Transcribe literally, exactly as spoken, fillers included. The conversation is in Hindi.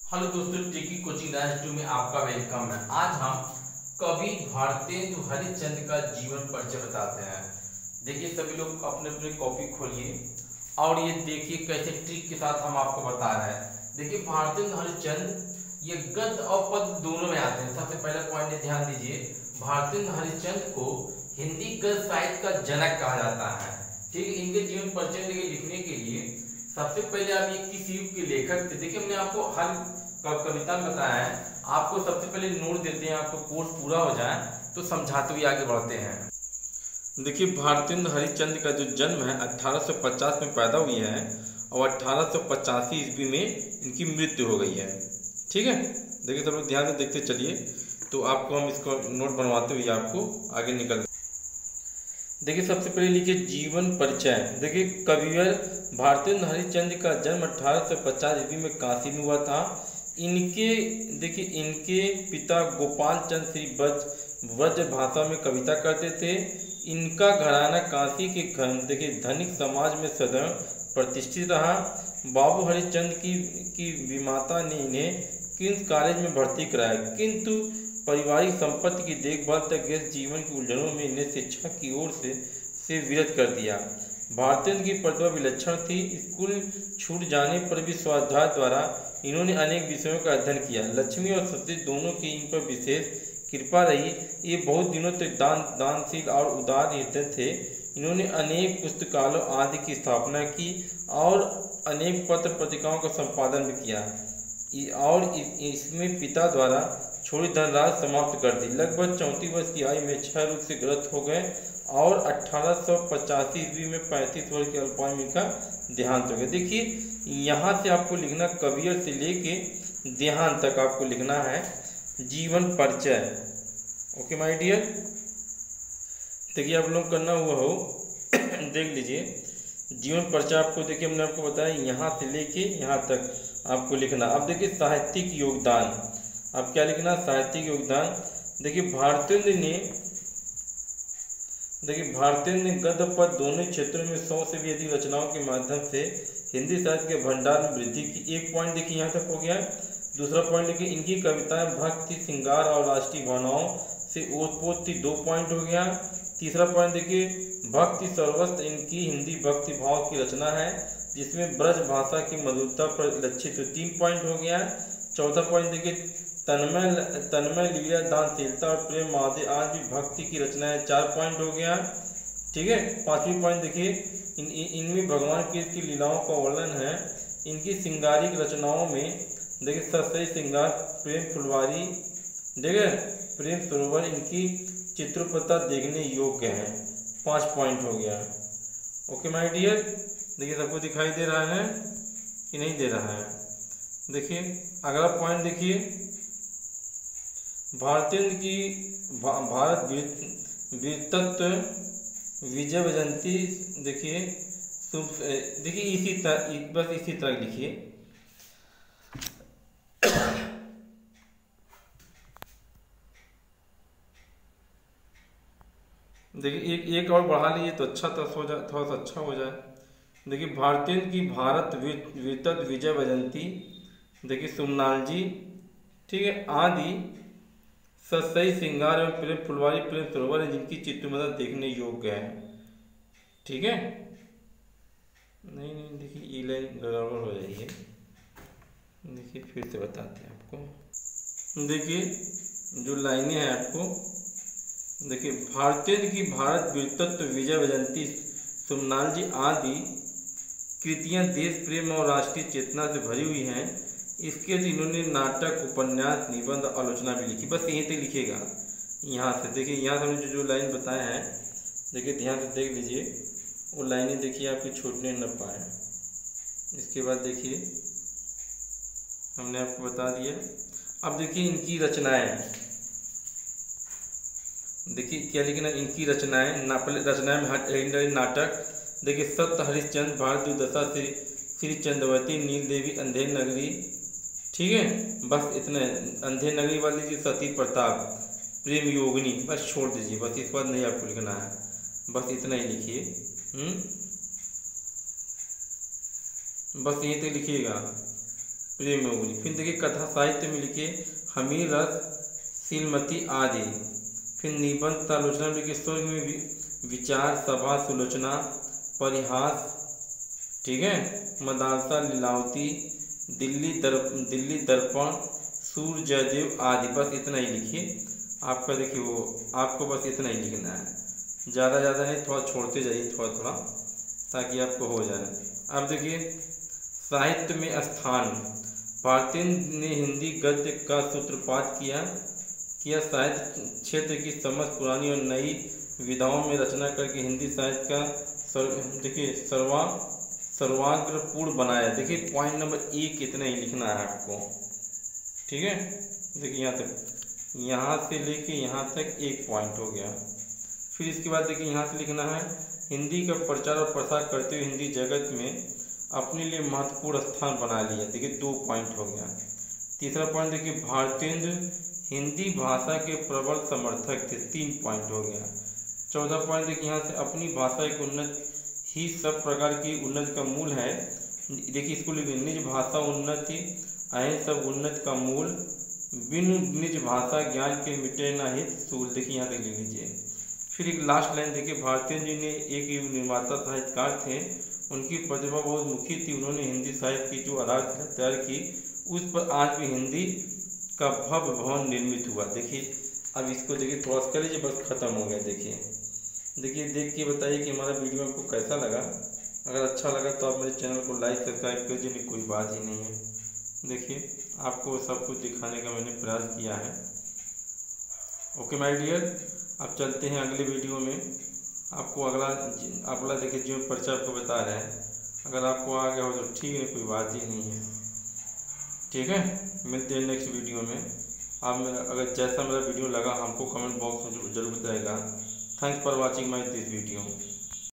हेलो दोस्तों, टेकी कोचिंग डांस टू में आपका वेलकम है। आज हम कवि भारतेंदु हरिश्चंद्र का जीवन परिचय बताते हैं। देखिए सभी लोग अपने अपने कॉपी खोलिए और ये देखिए कैसे ट्रिक के साथ हम आपको बता रहे हैं। देखिए भारतेंदु हरिश्चंद्र ये गद्य और पद्य दोनों में आते हैं। सबसे पहला पॉइंट ध्यान दीजिए, भारतेंदु हरिश्चंद्र को हिंदी गद्य साहित्य का जनक कहा जाता है। ठीक है, इनके जीवन परिचय लिखने के लिए सबसे पहले आप ये किस युग के लेखक थे। देखिए हमने आपको हर कविता में बताया है, आपको सबसे पहले नोट देते हैं, आपको कोर्स पूरा हो जाए तो समझाते हुए आगे बढ़ते हैं। देखिए भारतेंदु हरिश्चंद्र का जो जन्म है अठारह सौ पचास में पैदा हुई है और अठारह सौ पचासी ईस्वी में इनकी मृत्यु हो गई है। ठीक है, देखिए सब लोग ध्यान से देखते चलिए तो आपको हम इसको नोट बनवाते हुए आपको आगे निकल। देखिए सबसे पहले लिखिए जीवन परिचय। देखिए कविवर भारतेंदु हरिश्चंद्र का जन्म अठारह सौ पचास ईस्वी में काशी में हुआ था। इनके देखिए इनके पिता गोपाल चंद्र श्री ब्रज ब्रज भाषा में कविता करते थे। इनका घराना काशी के देखिए धनिक समाज में सदैव प्रतिष्ठित रहा। बाबू हरिश्चंद्र की की विमाता ने इन्हें किंग्स कॉलेज में भर्ती कराया, किंतु पारिवारिक संपत्ति की देखभाल तक इस जीवन की उलझनों में इन्हें शिक्षा की ओर से से विरत कर दिया। भारतेंदु की प्रतिभा विलक्षण थी। स्कूल छूट जाने पर भी स्वाध्याय द्वारा इन्होंने अनेक विषयों का अध्ययन किया। लक्ष्मी और सती दोनों की इन पर विशेष कृपा रही। ये बहुत दिनों तक दान दानशील और उदार हृदय थे। इन्होंने अनेक पुस्तकालयों आदि की स्थापना की और अनेक पत्र पत्रिकाओं का संपादन भी किया और इसमें पिता द्वारा छोड़ी धनराशि समाप्त कर दी। लगभग चौंतीस वर्ष की आयु में क्षय रोग से ग्रस्त हो गए और अठारह सौ पचासी ईस्वी में पैंतीस वर्ष के अल्पायु में इनका देहांत हो गया। देखिए यहाँ से आपको लिखना कवियर से लेके देहांत तक आपको लिखना है जीवन परिचय। ओके माय डियर, देखिए आप लोग करना हुआ हो देख लीजिए जीवन परिचय आपको। देखिए हमने आपको बताया यहाँ से लेके यहाँ तक आपको लिखना। अब देखिए साहित्यिक योगदान, अब क्या लिखना साहित्यिक योगदान। देखिए भारतेंदु ने देखिए भारतेंदु ने गद्य पद्य दोनों क्षेत्रों में सौ से भी अधिक रचनाओं के माध्यम से हिंदी साहित्य के भंडार में वृद्धि की। एक पॉइंट देखिए यहाँ तक हो गया। दूसरा पॉइंट देखिए इनकी कविताएं भक्ति श्रृंगार और राष्ट्रीय भावनाओं से ओतप्रोत थी। दो पॉइंट हो गया। तीसरा पॉइंट देखिए भक्ति सर्वस्त्र इनकी हिंदी भक्ति भाव की रचना है जिसमें ब्रज भाषा की मधुरता पर लक्षित हो। तीन पॉइंट हो गया। चौथा पॉइंट देखिए तन्मय तन्मय लीला दानशीलता और प्रेम आदि आज भी भक्ति की रचना है। चार पॉइंट हो गया। ठीक है, पांचवी पॉइंट देखिए इन इनमें भगवान कृष्ण की लीलाओं का वर्णन है। इनकी श्रृंगारिक रचनाओं में देखिए सत्सई श्रृंगार प्रेम फुलवारी देखिए प्रेम सरोवर इनकी चित्रपता देखने योग्य है। पाँच पॉइंट हो गया। ओके माय डियर, देखिए सबको दिखाई दे रहा है कि नहीं दे रहा है। देखिए अगला पॉइंट देखिए भारतेंदु की भारत वीरतत्व विजय वजंती। देखिए देखिए इसी तरह बस इसी तरह लिखिए। देखिए एक एक और बढ़ा लीजिए तो अच्छा तो हो जाए, थोड़ा सा अच्छा हो जाए। देखिए भारतेंदु की भारत वीरतत्व विजय वजंती देखिए सुमनाल जी। ठीक है, आदि सत्सई श्रृंगार एवं प्रेम फुलवारी प्रेम सरोवर है जिनकी चित्रमदा देखने योग्य है। ठीक है, नहीं नहीं देखिए ये लाइन गड़बड़ हो जाएगी। देखिए फिर से बताते हैं आपको। देखिए जो लाइनें हैं आपको देखिए भारतेंदु की भारत वीरतत्व विजय वजंती सुमनाल जी आदि कृतियां देश प्रेम और राष्ट्रीय चेतना से भरी हुई हैं। इसके लिए इन्होंने नाटक उपन्यास निबंध आलोचना भी लिखी। बस यहीं तक लिखिएगा यहाँ से। देखिए यहाँ से हमने जो जो लाइन बताया है देखिए ध्यान से देख लीजिए, वो लाइनें देखिए आपकी छूटने न पाए। इसके बाद देखिए हमने आपको बता दिया। अब देखिए इनकी रचनाएं, देखिए क्या लिखना इनकी रचनाएं रचनाएं में नाटक देखिए सत्य हरिश्चंद्र भारत दुर्दशा श्री श्री चंद्रवती नील देवी अंधेर नगरी। ठीक है, बस इतना अंधेर नगरी वाली जी सती प्रताप प्रेम योगिनी बस छोड़ दीजिए। बस इस बात नहीं आपको लिखना है, बस इतना ही लिखिए। हम्म बस यहीं तक लिखिएगा। प्रेम में उगली। फिर देखिए कथा साहित्य में लिखे हमीर रस सीलमती आदि। फिर निबंध आलोचना में लिखे स्वर्ग में वि, विचार सभा सुलोचना परिहास, ठीक है, मदालसा लीलावती दिल्ली दर दिल्ली दर्पण सूर्य जयदेव आदि। बस इतना ही लिखिए आपका। देखिए वो आपको बस इतना ही लिखना है, ज़्यादा ज़्यादा नहीं, थोड़ा छोड़ते जाइए थोड़ा थोड़ा ताकि आपको हो जाए। अब देखिए साहित्य में स्थान। भारतेंदु ने हिंदी गद्य का सूत्रपात किया किया साहित्य क्षेत्र की समझ पुरानी और नई विधाओं में रचना करके हिंदी साहित्य का सर्व देखिए सर्वा सर्वाग्रपूर्ण बनाया। देखिए पॉइंट नंबर एक इतना ही लिखना है आपको, ठीक है। देखिए यहाँ तक, यहाँ से लेके यहाँ तक एक पॉइंट हो गया। फिर इसके बाद देखिए यहाँ से लिखना है हिंदी का प्रचार और प्रसार करते हुए हिंदी जगत में अपने लिए महत्वपूर्ण स्थान बना लिया। देखिए दो पॉइंट हो गया। तीसरा पॉइंट देखिए भारतेंदु हिंदी भाषा के प्रबल समर्थक थे, तीन पॉइंट हो गया। चौदह पॉइंट देखिए यहाँ से अपनी भाषा एक उन्नत ही सब प्रकार की उन्नति का मूल है। देखिए इसको लिखिए निज भाषा उन्नति अहि सब उन्नति का मूल, बिनु निज भाषा ज्ञान के मिटे न हित सूल। देखिए यहाँ तक लिख लीजिए। फिर एक लास्ट लाइन देखिए भारतेंदु जी ने एक युग निर्माता साहित्यकार थे, उनकी प्रतिभा बहुत मुखी थी। उन्होंने हिंदी साहित्य की जो आधारशिला तैयार की उस पर आज भी हिंदी का भव्य भवन निर्मित हुआ। देखिए अब इसको देखिए थोड़ा सा कर लीजिए, बस खत्म हो गया। देखिए देखिए देख के बताइए कि हमारा वीडियो आपको कैसा लगा। अगर अच्छा लगा तो आप मेरे चैनल को लाइक सब्सक्राइब कर दीजिए, कोई बात ही नहीं है। देखिए आपको सब कुछ दिखाने का मैंने प्रयास किया है। ओके माय डियर, अब चलते हैं अगले वीडियो में। आपको अगला अगला देखिए जो परिचय आपको बता रहे हैं, अगर आपको आ गया हो तो ठीक है, कोई बात ही नहीं है, ठीक है। मिलते हैं नेक्स्ट वीडियो में। आप मेरा अगर जैसा मेरा वीडियो लगा हमको कमेंट बॉक्स में जरूर बताएगा। Thanks for watching my this video.